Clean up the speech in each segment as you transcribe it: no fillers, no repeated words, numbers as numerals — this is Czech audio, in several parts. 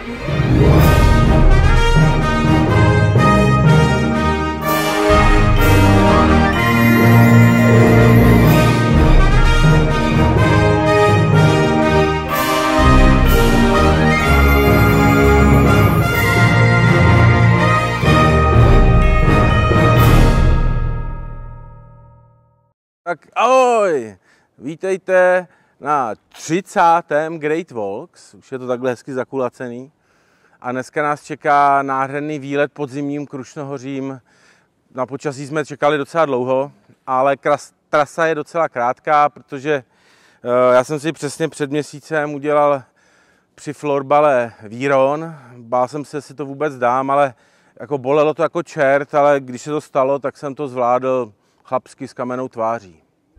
Tak ahoj, vítejte na 30. Great Walks, už je to takhle hezky zakulacený. A dneska nás čeká nádherný výlet pod zimním Krušnohořím. Na počasí jsme čekali docela dlouho, ale trasa je docela krátká, protože já jsem si přesně před měsícem udělal při florbale výron. Bál jsem se, jestli to vůbec dám, ale jako bolelo to jako čert, ale když se to stalo, tak jsem to zvládl chlapsky s kamennou tváří.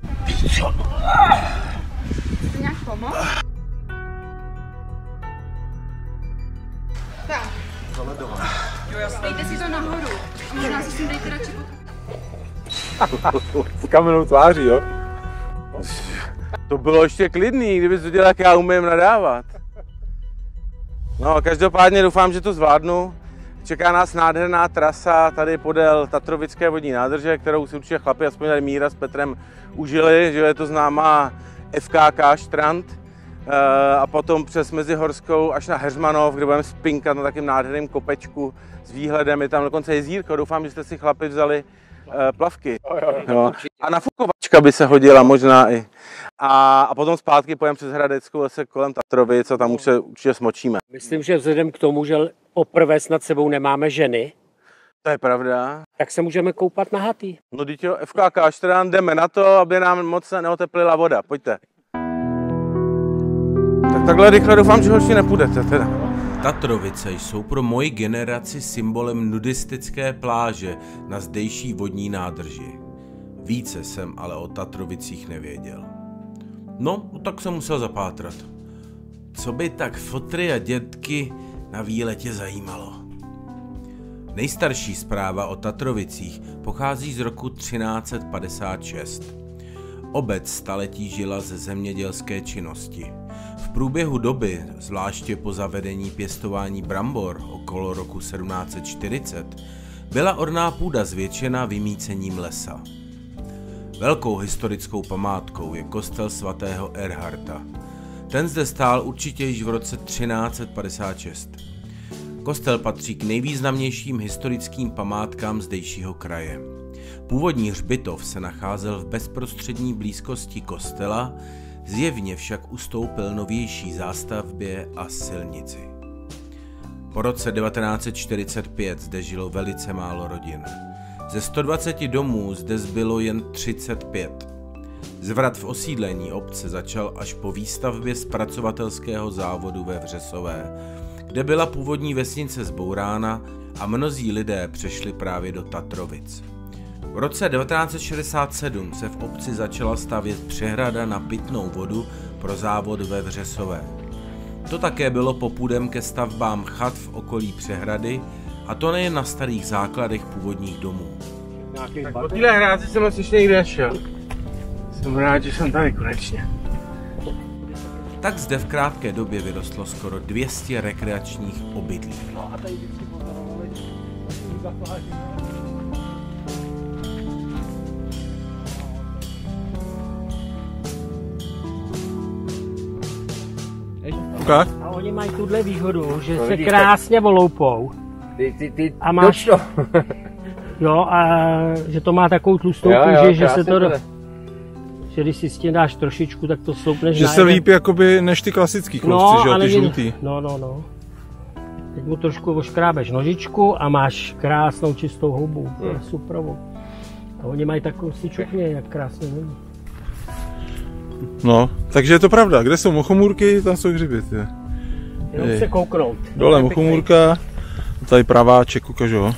Chci nějak pomoct? Tak. Dejte si to nahoru. A možná si s tím dejte radši S kamennou tváří, jo? To bylo ještě klidný, kdyby to dělal, jak já umím nadávat. No, každopádně doufám, že to zvládnu. Čeká nás nádherná trasa tady podél Tatrovické vodní nádrže, kterou si určitě chlapi, aspoň tady Míra s Petrem, užili, že je to známá FKK Strand. A potom přes Mezihorskou až na Heřmanov, kde budeme spinkat na takovém nádherném kopečku s výhledem. Je tam dokonce jezírko, doufám, že jste si chlapi vzali plavky. Jo. A nafukovačka by se hodila možná i. A potom zpátky pojďme přes Hradeckou zase kolem Tatrovic a tam už se určitě smočíme. Myslím, že vzhledem k tomu, že poprvé snad sebou nemáme ženy, To je pravda. tak se můžeme koupat na hatý. No teď jo, FKK Strand, jdeme na to, aby nám moc neoteplila voda. Pojďte. Tak takhle rychle doufám, že hoši nepůjdete teda. Tatrovice jsou pro moji generaci symbolem nudistické pláže na zdejší vodní nádrži. Více jsem ale o Tatrovicích nevěděl. No, tak jsem musel zapátrat. Co by tak fotry a dětky na výletě zajímalo? Nejstarší zpráva o Tatrovicích pochází z roku 1356. Obec staletí žila ze zemědělské činnosti. V průběhu doby, zvláště po zavedení pěstování brambor okolo roku 1740, byla orná půda zvětšena vymýcením lesa. Velkou historickou památkou je kostel svatého Erharta. Ten zde stál určitě již v roce 1356. Kostel patří k nejvýznamnějším historickým památkám zdejšího kraje. Původní hřbitov se nacházel v bezprostřední blízkosti kostela, zjevně však ustoupil novější zástavbě a silnici. Po roce 1945 zde žilo velice málo rodin. Ze 120 domů zde zbylo jen 35. Zvrat v osídlení obce začal až po výstavbě zpracovatelského závodu ve Vřesové, kde byla původní vesnice zbourána a mnozí lidé přešli právě do Tatrovic. V roce 1967 se v obci začala stavět přehrada na pitnou vodu pro závod ve Vřesové. To také bylo popudem ke stavbám chat v okolí přehrady, a to nejen na starých základech původních domů. Tak po téhle hráci jsem ještě někde nešel. Jsem rád, že jsem tady konečně. Tak zde v krátké době vyrostlo skoro 200 rekreačních obydlí. Okay. A oni mají tuhle výhodu, že se krásně oloupou. A máš to. Jo, a že to má takovou tlustou kůži, že se to že když si s tím dáš trošičku, tak to sloupneš. Že se líp jakoby než ty klasický klovci, že jo, ty žlutý. No. Teď mu trošku oškrábeš nožičku a máš krásnou čistou houbu. To je super. A oni mají takovou si čukně, jak krásně voní. No, takže je to pravda. Kde jsou mochomůrky, tam jsou hřiby. Jenom se kouknout. Dole mochomůrka, tady praváček, ukažu ho.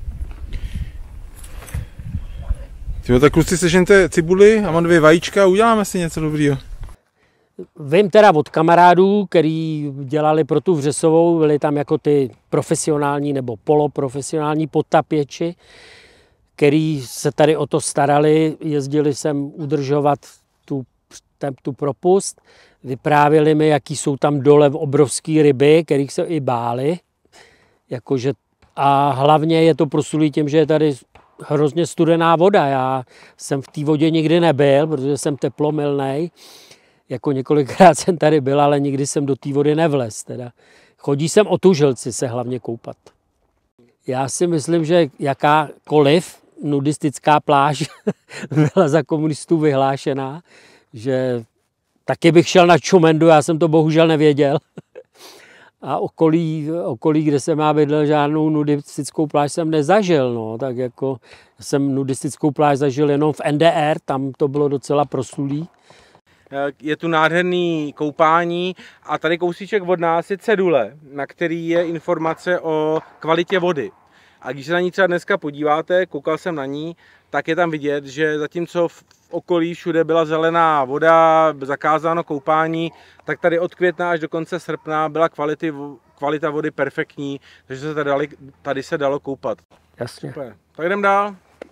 Tyjo, tak kluci, sežente cibuli a mám 2 vajíčka a uděláme si něco dobrýho. Vím teda od kamarádů, který dělali pro tu Vřesovou, byli tam jako ty profesionální nebo poloprofesionální potapěči, který se tady o to starali, jezdili sem udržovat tu propust. Vyprávěli mi, jaký jsou tam dole obrovský ryby, kterých se i báli. Jakože, a hlavně je to proslulý tím, že je tady hrozně studená voda. Já jsem v té vodě nikdy nebyl, protože jsem teplomilnej. Jako několikrát jsem tady byl, ale nikdy jsem do té vody nevlez. Teda. Chodí sem otužilci se hlavně koupat. Já si myslím, že jakákoliv nudistická pláž byla za komunistů vyhlášená, že taky bych šel na Čumendu, já jsem to bohužel nevěděl. A okolí, kde jsem já bydlel, žádnou nudistickou pláž jsem nezažil. No. Tak jako jsem nudistickou pláž zažil jenom v NDR, tam to bylo docela proslulý. Je tu nádherný koupání a tady kousíček od nás je cedule, na který je informace o kvalitě vody. A když se na ní třeba dneska podíváte, koukal jsem na ní, tak je tam vidět, že zatímco v okolí všude byla zelená voda, zakázáno koupání, tak tady od května až do konce srpna byla kvalita vody perfektní, takže se tady se dalo koupat. Jasně. Super. Tak jdem dál.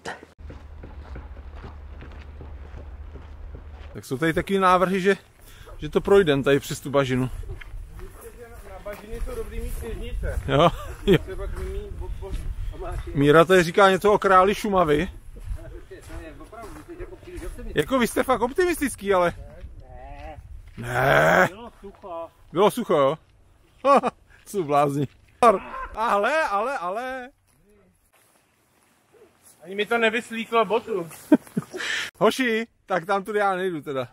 Tak jsou tady takový návrhy, že to projdem tady přes tu bažinu. Na bažiny jsou dobrý mít kněžnice. Jo. Míra tady říká něco o králi Šumavy. Jako vy jste fakt optimistický, ale... Ne. Bylo sucho. Bylo sucho, jo? Jsou blázni. Ale... Ani mi to nevyslíklo botu. Hoši, tak tam tudy já nejdu teda.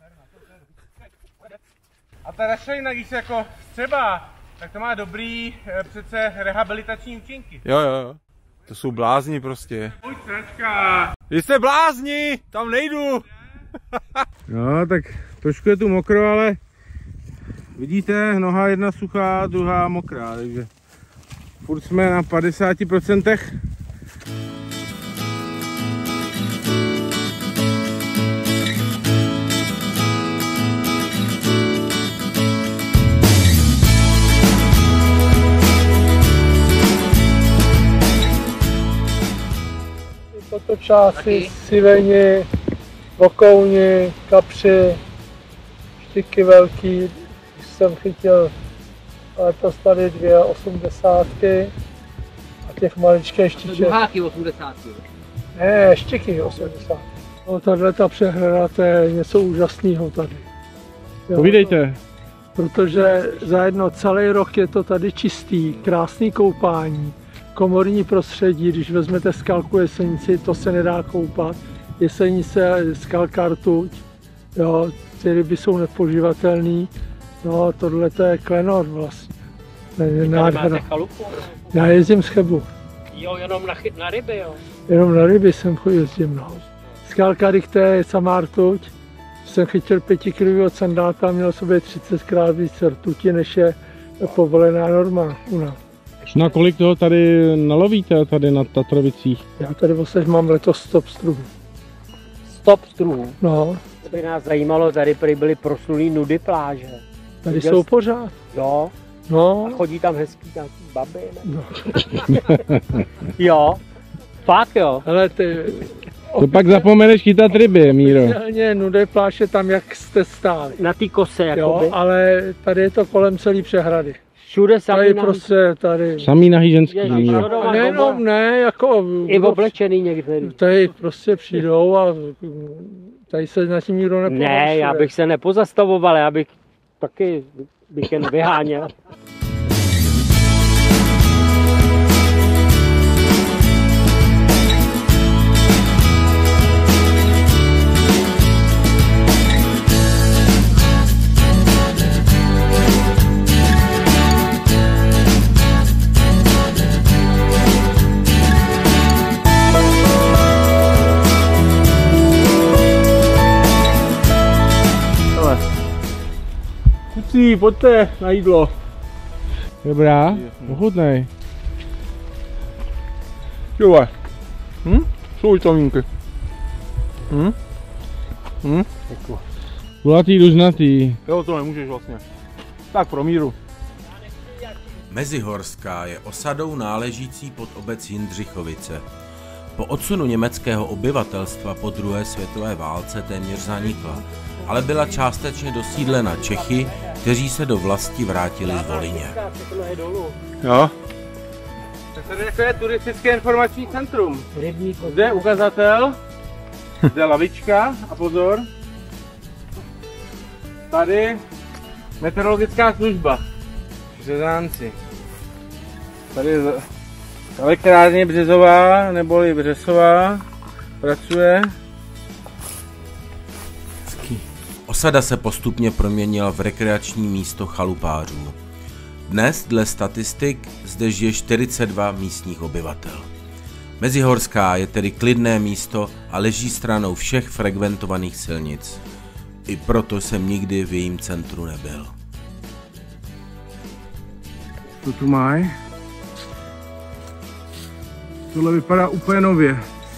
A ta rašelina, když se jako střeba, tak to má dobrý přece rehabilitační účinky. Jo. To jsou blázni prostě. Pojď, sračka. Vy jste blázni, tam nejdu. No, tak trošku je tu mokro, ale vidíte, noha jedna suchá, druhá mokrá, takže furt jsme na 50%. Potočáci, siveni, vokouni, kapři, štyky velký, když jsem chytil letos tady 2,80 a těch maličké štyček. Duháky 80. Ne, štyky 80. No, tato přehrada, to je něco úžasného tady. Jo, Povídejte. protože za jedno celý rok je to tady čistý, krásný koupání. Komorní prostředí, když vezmete skalku Jesenici, to se nedá koupat. Jesenice, skalka rtuť, jo, ty ryby jsou nepoživatelné. No a tohle to je klenot vlastně. Máte chalupu? Já jezdím z Chebu. Jo, jenom na ryby, jo. Jenom na ryby jsem jezdím, no. Skalka Richte je samá rtuť. Jsem chytil 5-kilového sandáta, měl sobě 30krát víc rtuti, než je povolená norma u nás. Na kolik toho tady nalovíte tady na Tatrovicích? Já tady vlastně mám letos 100 pstruhů. 100 pstruhů. No, To by nás zajímalo, tady prý byly proslulý nudy pláže. tady jsou pořád. Jo, No, a chodí tam hezký nějaký baby, ne? no. Jo, fakt jo. Ale ty... To pak zapomeneš chytat ryby, Míro. Oficiálně nudé pláže tam, jak jste stáli. Na té kose, jakoby. Jo, ale tady je to kolem celý přehrady. Všude samý Tady nahý. prostě, tady... Samý nahý ženský, Ježíš, Míro. no, A nejenom, ne, jako... I oblečený některý. Tady prostě přijdou a tady se na tím nikdo nepohoršuje. Ne, já bych se nepozastavoval, já bych taky jen vyháněl. Kucí, pojďte na jídlo. Dobrá, ochutnej. Jo, jsou vitamínky. Kulatý, dužnatý. Jo, to nemůžeš vlastně. Tak pro Míru. Mezihorská je osadou náležící pod obec Jindřichovice. Po odsunu německého obyvatelstva po druhé světové válce téměř zanikla, ale byla částečně dosídlena Čechy, kteří se do vlasti vrátili z Volyně. Jo. Tak tady je turistické informační centrum. Zde je ukazatel, zde je lavička a pozor. Tady meteorologická služba. Březánci. Tady je elektrárně Březová, neboli Břesová, pracuje. Osada se postupně proměnila v rekreační místo chalupářů. Dnes, dle statistik, zde žije 42 místních obyvatel. Mezihorská je tedy klidné místo a leží stranou všech frekventovaných silnic. I proto jsem nikdy v jejím centru nebyl. Co tu mají? Tohle vypadá úplně nově.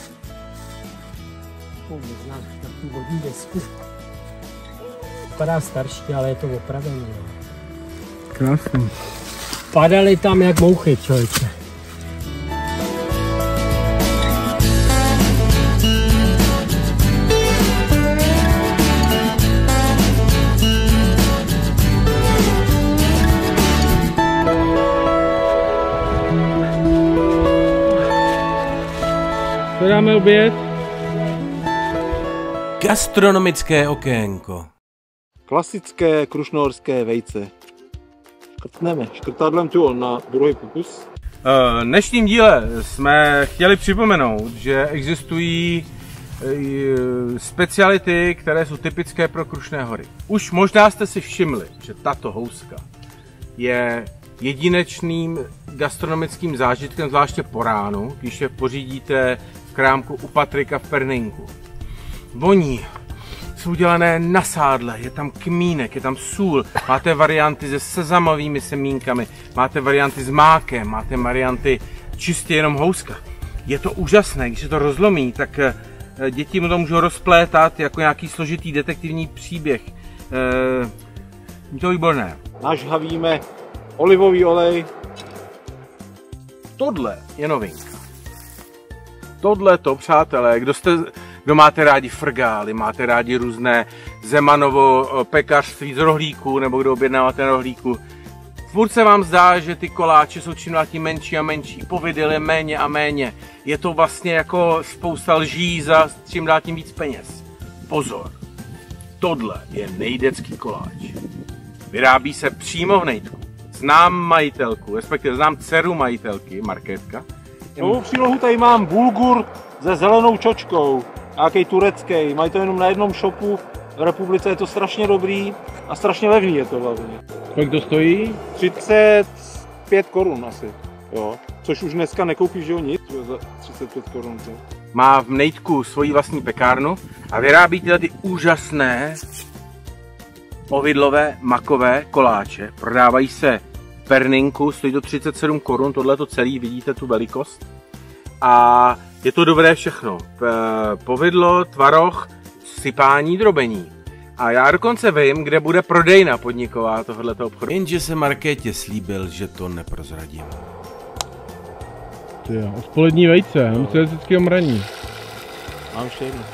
Možná takový vodní desku. Vypadá starší, ale je to opravený. Krásný. Padaly tam jak mouchy, člověče. Co dáme oběd? Gastronomické okénko. Klasické krušnohorské vejce. Škrtneme škrtadlem tu na druhý pokus. V dnešním díle jsme chtěli připomenout, že existují speciality, které jsou typické pro Krušné hory. Už možná jste si všimli, že tato houska je jedinečným gastronomickým zážitkem, zvláště po ránu, když je pořídíte v krámku u Patrika v Perninku. Voní jsou udělané na sádle, je tam kmínek, je tam sůl, máte varianty se sezamovými semínkami, máte varianty s mákem, máte varianty čistě jenom houska. Je to úžasné, když se to rozlomí, tak děti mu to můžou rozplétat jako nějaký složitý detektivní příběh. Je to výborné. Nažhavíme olivový olej. Tohle je novinka. Tohle to, přátelé, kdo máte rádi frgály, máte rádi různé Zemanovo pekařství z rohlíku, nebo kdo objednáváte na rohlíku. Furt se vám zdá, že ty koláče jsou čím dál tím menší a menší, povidel je méně a méně. Je to vlastně jako spousta lží za čím dál tím víc peněz. Pozor, tohle je nejdecký koláč. Vyrábí se přímo v Nejdku. Znám majitelku, respektive znám dceru majitelky, Markétka. Novou přílohu tady mám bulgur se zelenou čočkou. Nějaký turecký. Mají to jenom na jednom shopu. V republice je to strašně dobrý a strašně levný je to hlavně. Kolik to stojí? 35 korun asi. Jo. Což už dneska nekoupíš, že jo, nic za 35 korun. Má v Nejdku svoji vlastní pekárnu a vyrábí tyhle ty úžasné povidlové makové koláče. Prodávají se v Perninku, stojí to 37 korun, tohle to celý, vidíte tu velikost. A je to dobré všechno. Povidlo, tvaroh, sypání, drobení. A já dokonce vím, kde bude prodejna podniková tohoto obchodu. Jenže se Markétě slíbil, že to neprozradím. Odpolední vejce, musíte vždycky omraní. Mám ještě jedno.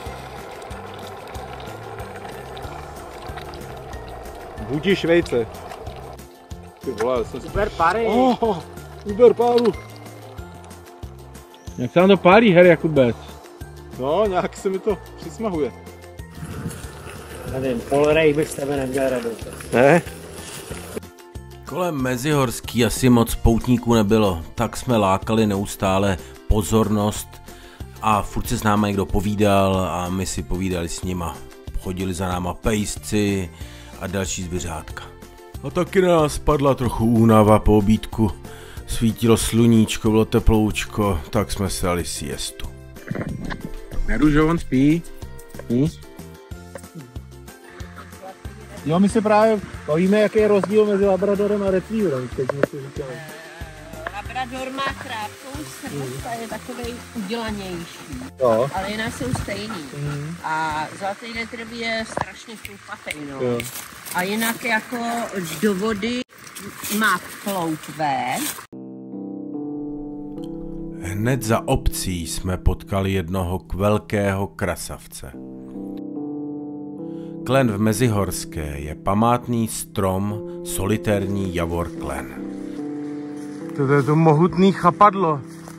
Budíš vejce. Ty vole, jsem... Uber pary. Uber páru. Jak se nám to pálí, her Jakubec? No, nějak se mi to přismahuje. Nevím, polrej bych s tebe neměl radost. Ne? Kolem Mezihorský asi moc poutníků nebylo, tak jsme lákali neustále pozornost a furt se s náma někdo povídal a my si povídali s nima. Chodili za náma pejsci a další zvířátka. A taky na nás padla trochu únava po obídku. Svítilo sluníčko, bylo teploučko, tak jsme si dali siestu. Nedu, že on spí. Jo, my se právě bavíme, jaký je rozdíl mezi labradorem a retrieverem. Labrador má krátkou srst a je takovej udělanější, Jo. ale jinak jsou stejný. A zlatý retriever je strašně šoupatej, no. Jo. A jinak jako do vody má ploutvé. hned za obcí jsme potkali jednoho velkého krasavce. Klen v Mezihorské je památný strom solitérní javor klen. To je to mohutný chapadlo.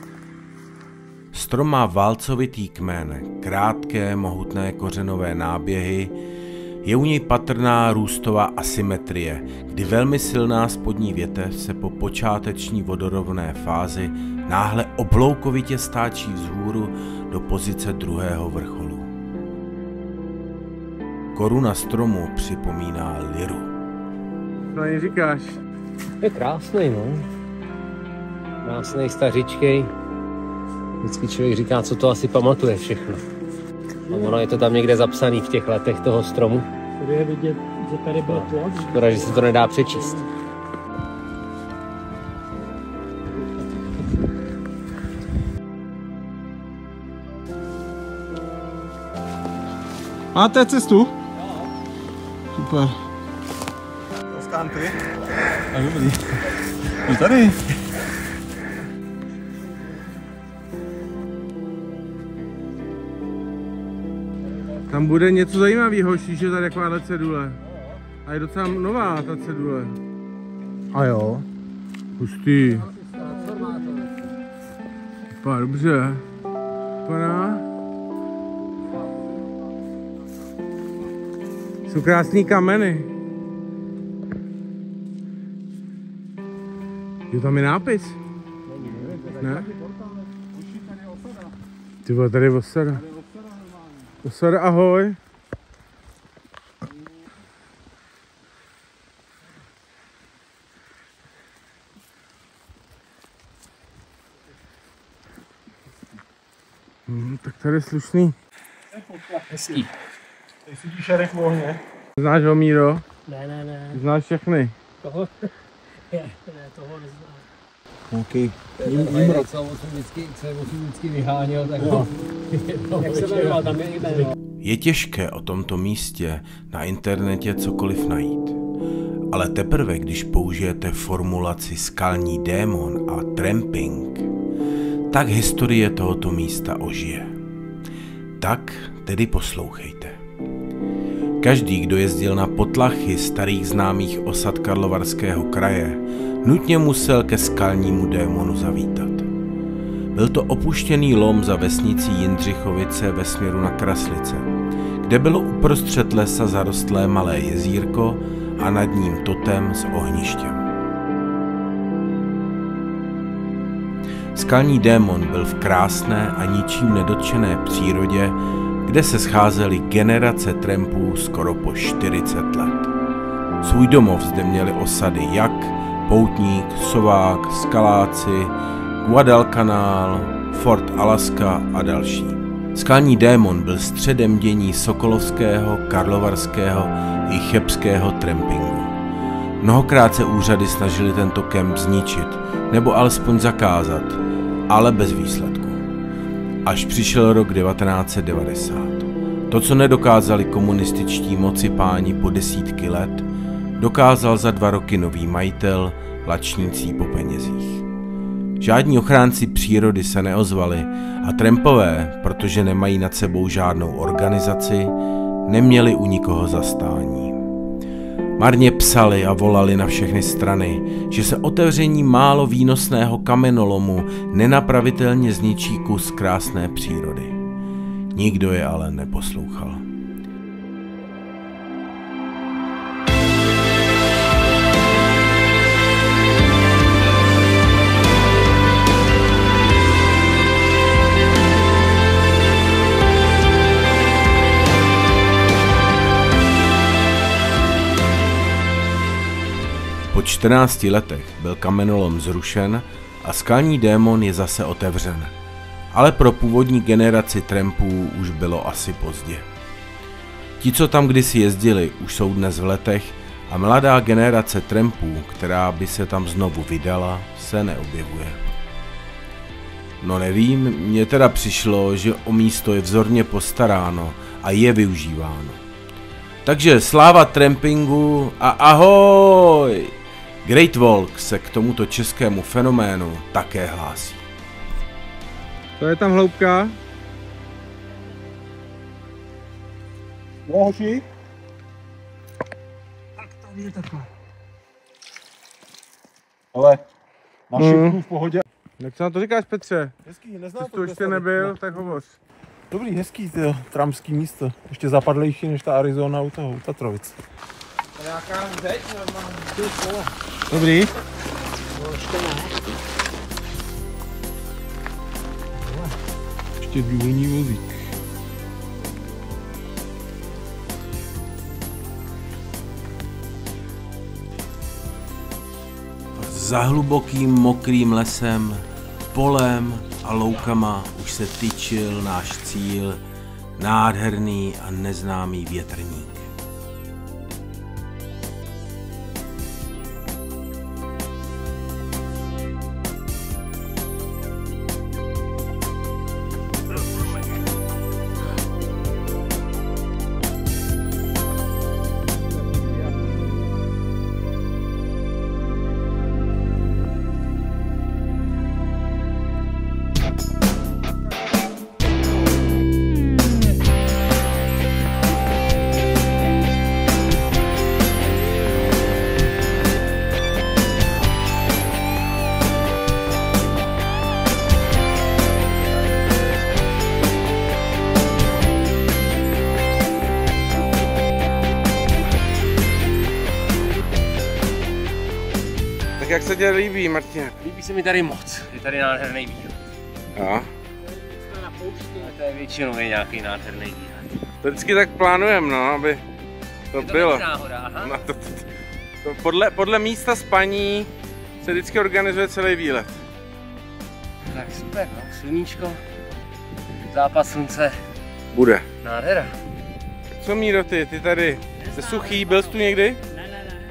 Strom má válcovitý kmen, krátké mohutné kořenové náběhy, je u něj patrná růstová asymetrie, kdy velmi silná spodní větev se po počáteční vodorovné fázi náhle obloukovitě stáčí vzhůru do pozice druhého vrcholu. Koruna stromu připomíná liru. Co ani říkáš? Je krásný, no. Krásný, stařičkej. Vždycky člověk říká, co to asi pamatuje všechno. A ono je to tam někde zapsaný v těch letech toho stromu. Tady je vidět, že tady byl plot. Škoda, že se to nedá přečíst. Máte cestu? Super. Poskám ty? A dobrý. Jsi tady? Tam bude něco zajímavého, když je tady takováhle cedule. A je docela nová ta cedule. A jo. Hustý. Vypadá dobře. Vypadá. Jsou krásný kameny. Jo, tam je nápis. Ne? Ty vole, tady je osada. Osada, ahoj. Tak tady je slušný. Hezký. Tady sedí šerek v ohně. Znáš ho, Míro? Ne. Znáš všechny? Koho? Ne, toho neznám. Nějaký Jimrok. Co jsem vždycky vyháněl, tak no. Jak se jmenoval, tam je jméno. Je těžké o tomto místě na internetě cokoliv najít. Ale teprve, když použijete formulaci skalní démon a tramping, tak historie tohoto místa ožije. Tak tedy poslouchejte. Každý, kdo jezdil na potlachy starých známých osad Karlovarského kraje, nutně musel ke skalnímu démonu zavítat. Byl to opuštěný lom za vesnicí Jindřichovice ve směru na Kraslice, kde bylo uprostřed lesa zarostlé malé jezírko a nad ním totem s ohništěm. Skalní démon byl v krásné a ničím nedotčené přírodě, kde se scházely generace trampů skoro po 40 let. Svůj domov zde měli osady Jak, Poutník, Sovák, Skaláci, Guadalcanal, Fort Alaska a další. Skalní démon byl středem dění sokolovského, karlovarského i chebského trampingu. Mnohokrát se úřady snažili tento kemp zničit, nebo alespoň zakázat, ale bez výsledku. Až přišel rok 1990. To, co nedokázali komunističtí mocipáni po desítky let, dokázal za 2 roky nový majitel, lačnící po penězích. Žádní ochránci přírody se neozvali a trampové, protože nemají nad sebou žádnou organizaci, neměli u nikoho zastání. Marně psali a volali na všechny strany, že se otevřením málo výnosného kamenolomu nenapravitelně zničí kus krásné přírody. Nikdo je ale neposlouchal. Po 14 letech byl kamenolom zrušen a skalní démon je zase otevřen. Ale pro původní generaci trampů už bylo asi pozdě. Ti, co tam kdysi jezdili, už jsou dnes v letech a mladá generace trampů, která by se tam znovu vydala, se neobjevuje. No nevím, mně teda přišlo, že o místo je vzorně postaráno a je využíváno. Takže sláva trampingu a ahoj! Great Walk se k tomuto českému fenoménu také hlásí. To je tam hloubka. Jo, hoši? Tak tady je takhle. Ale na šipku v pohodě. Jak co na to říkáš, Petře? Hezký, neznám Jsi tu ještě nebyl, tak hovoř. Dobrý, hezký, tyjo, tramský místo. Ještě zapadlejší než ta Arizona u toho, u Tatrovic. Nějaká zeď normálně. Dobrý. Ještě důlní vozík. Za hlubokým mokrým lesem, polem a loukama už se tyčil náš cíl, nádherný a neznámý větrník. Tak jak se tě líbí, Martin? Líbí se mi tady moc, je tady nádherný výhled. Jo. To je většinou nějaký nádherný výhled. To vždycky tak plánujeme, no, aby to bylo. Náhoda, aha. No, podle místa spaní se vždycky organizuje celý výlet. Tak super, no, sluníčko, západ slunce, Bude. nádhera. Co Míro, ty tady jsi suchý, byl jsi tu někdy? Ne.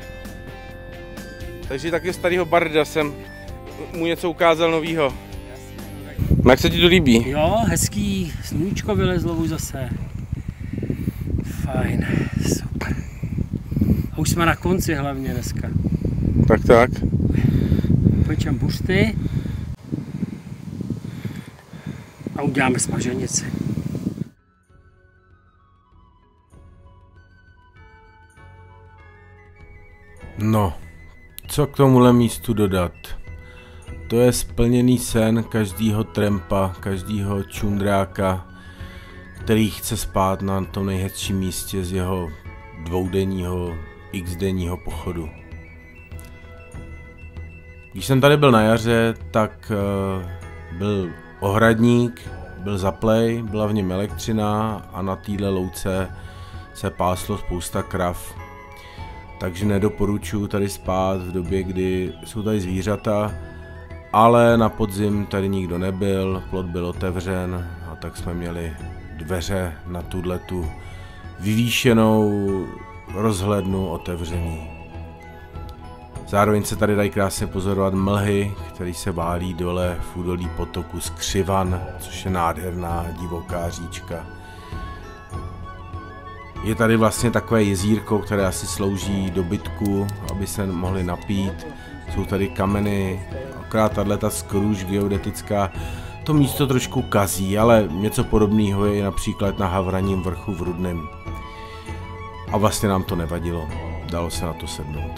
Takže taky starého barda jsem mu něco ukázal novýho. Jak se ti to líbí? Jo, hezký, sluníčko vylezlo už zase. Fajn, super. A už jsme na konci hlavně dneska. Tak. Pečem buřty a uděláme smaženici. No, co k tomuhle místu dodat? To je splněný sen každýho trampa, každýho čundráka, který chce spát na tom nejhezčím místě z jeho dvoudenního, xdenního pochodu. Když jsem tady byl na jaře, tak byl ohradník, byl zaplej, byla v něm elektřina a na téhle louce se páslo spousta krav. Takže nedoporučuji tady spát v době, kdy jsou tady zvířata, ale na podzim tady nikdo nebyl, plot byl otevřen a tak jsme měli dveře na tuhletu vyvýšenou rozhlednu otevřený. Zároveň se tady dají krásně pozorovat mlhy, které se válí dole v údolí potoku Skřivan, což je nádherná divoká říčka. Je tady vlastně takové jezírko, které asi slouží dobytku, aby se mohli napít. Jsou tady kameny, akorát tato skruž geodetická to místo trošku kazí, ale něco podobného je například na Havraním vrchu v Rudném. A vlastně nám to nevadilo, dalo se na to sednout.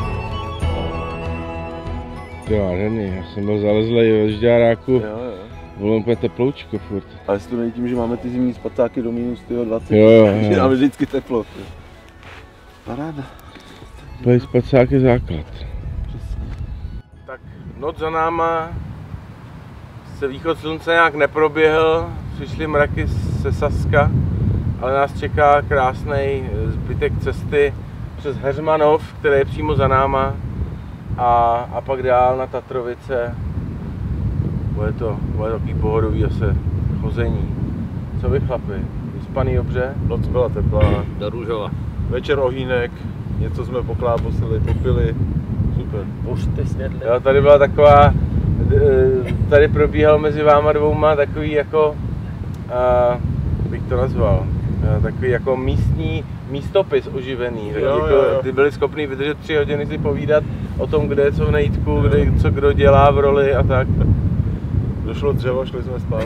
Jo, Rený, já jsem byl zalezlej ve žďáráku Bylo úplně teploučko furt. Ale to není tím, že máme ty zimní spacáky do minus 20. Jo. Takže máme vždycky teplo. Paráda. Tady spacák je základ. Tak noc za náma, se východ slunce nějak neproběhl, přišly mraky ze Saska, ale nás čeká krásný zbytek cesty přes Heřmanov, který je přímo za náma, a pak dál na Tatrovice. Bude to takový pohodový zase chození. Co vy chlapi? Vyspaný dobře? Noc byla teplá. Do Růžova. Večer ohýnek, něco jsme poklábosili, popili. Super. Pušty snědli. Jo, tady byla taková, tady probíhal mezi váma dvouma takový jako, bych to nazval, takový jako místopis oživený. Ty byli schopni vydržet 3 hodiny si povídat o tom, kde je co v nejítku, co kdo dělá v roli a tak. Došlo dřevo, šli jsme spát.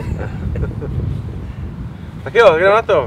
Tak jo, jdeme na to.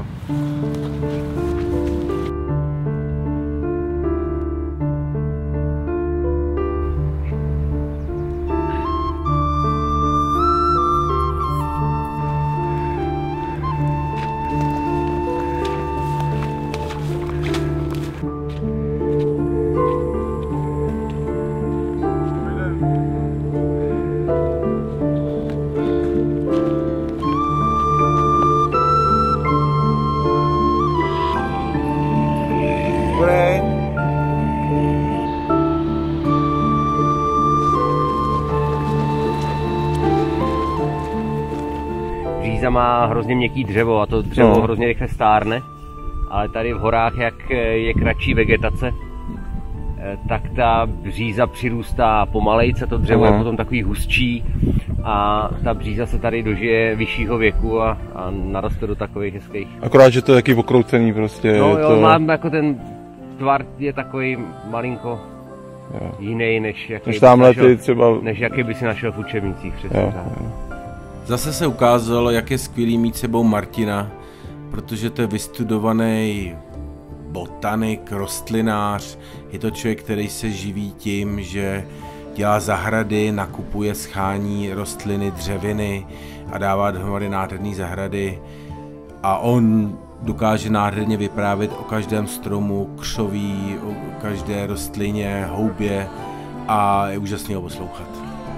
Bříza má hrozně měkký dřevo a to dřevo hrozně rychle stárne, ale tady v horách, jak je kratší vegetace, tak ta bříza přirůstá pomalejce, to dřevo je potom takový hustší a ta bříza se tady dožije vyššího věku a naroste do takových hezkých. Akorát, že to je taky okroucený prostě. No jo, mám jako ten tvar je takový malinko jiný, než jaký by si našel v učebnicích přesně. Zase se ukázalo, jak je skvělý mít sebou Martina, protože to je vystudovaný botanik, rostlinář. Je to člověk, který se živí tím, že dělá zahrady, nakupuje, schání rostliny, dřeviny a dává dohromady nádherné zahrady. A on dokáže nádherně vyprávět o každém stromu, křoví, o každé rostlině, houbě a je úžasný ho poslouchat.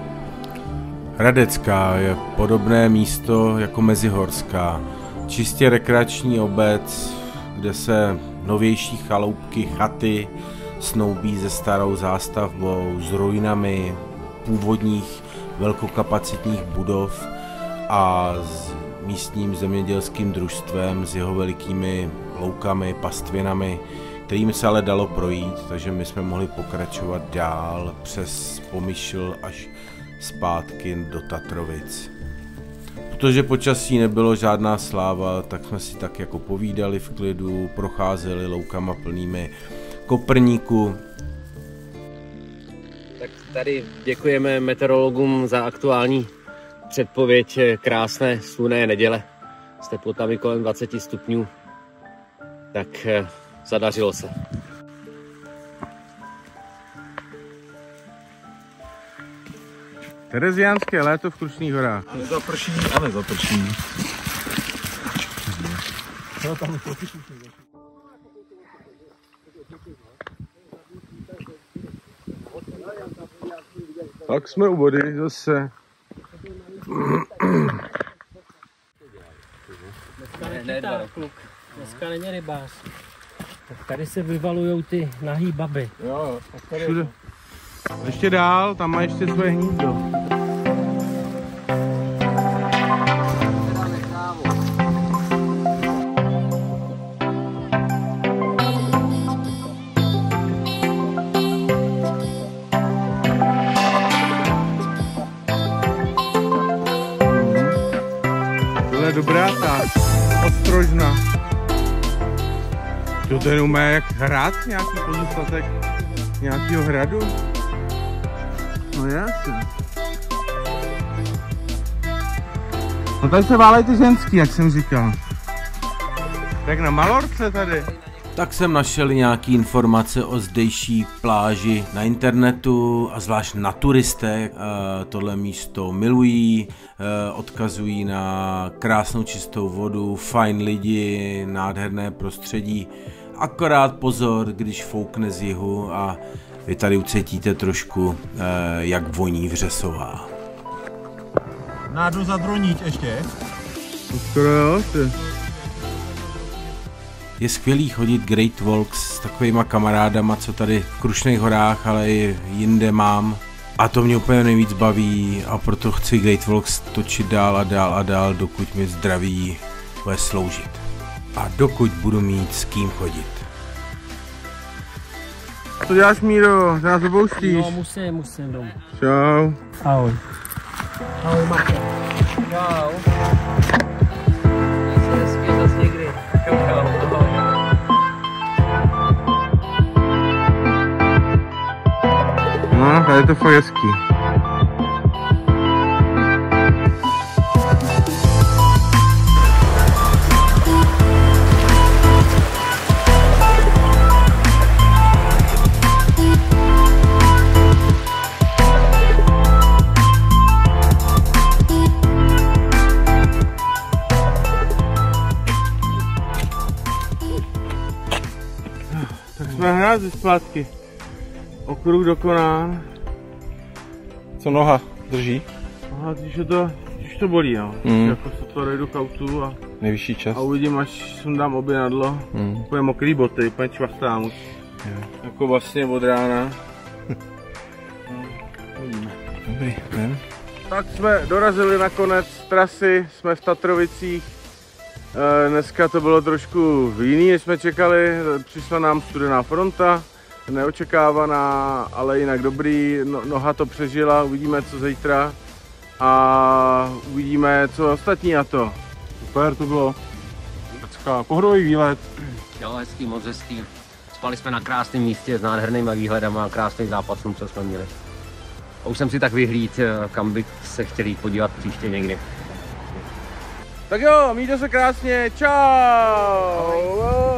Radecká je podobné místo jako Mezihorská. Čistě rekreační obec, kde se novější chaloupky, chaty snoubí se starou zástavbou, s ruinami původních velkokapacitních budov a s místním zemědělským družstvem, s jeho velikými loukami, pastvinami, kterými se ale dalo projít, takže my jsme mohli pokračovat dál přes Pomyšl až zpátky do Tatrovic. Protože počasí nebylo žádná sláva, tak jsme si tak jako povídali v klidu, procházeli loukama plnými koprníku. Tak tady děkujeme meteorologům za aktuální předpověď krásné slunné neděle s teplotami kolem 20 stupňů. Tak zadařilo se. Tereziánské léto v Krušných horách. Zaprší a nezaprší. Tak jsme u vody zase. Dneska není rybář. Tak tady se vyvalujou ty nahý baby. Jo, tak tady. Všude. Ještě dál, tam má ještě svoje hnízdo. Tohle je dobrá ta ostrožna. To ten umé jak hrát nějaký pozůstatek nějakého hradu. No jasně. No tady se válejí ty ženský, jak jsem říkal. Tak na Malorce tady. Tak jsem našel nějaké informace o zdejší pláži na internetu a zvlášť na turistech. Tohle místo milují, odkazují na krásnou čistou vodu, fajn lidi, nádherné prostředí. Akorát pozor, když foukne z jihu a vy tady ucítíte trošku, jak voní Vřesová. Nájdu zadronit ještě. Skoro jo, ty. Je skvělý chodit Great Walks s takovýma kamarádama, co tady v Krušných horách, ale i jinde mám. A to mě úplně nejvíc baví a proto chci Great Walks točit dál a dál a dál, dokud mi zdraví bude sloužit. A dokud budu mít s kým chodit. Co děláš, Míro? Ty nás opouštíš? No, musím domů. Čau. Ahoj. Ahoj, Martin. Čau. No, tady je to fakt hezký. Tak jsme hned zpátky. Okruh dokonán. Co noha drží? Aha, když to bolí, no. Jako se to dojdu k autu a... Nejvyšší čas. A uvidím, až sundám oběnadlo. Úplně mokrý boty, úplně čvachtám už. Jako vlastně od rána. Uvidíme. Dobrý, jdem. Tak jsme dorazili na konec trasy, jsme v Tatrovicích. Dneska to bylo trošku jiný, než jsme čekali. Přišla nám studená fronta. Neočekávaná, ale jinak dobrý, noha to přežila, uvidíme co zítra a uvidíme co ostatní na to. Super, to bylo pohodový výlet. Jo, hezký, moc hezký. Spali jsme na krásném místě s nádhernýma výhledama a krásný západ slunce jsme měli. A už jsem si tak vyhlíd, kam bych se chtěl jít podívat příště někdy. Tak jo, mějte se krásně, čau!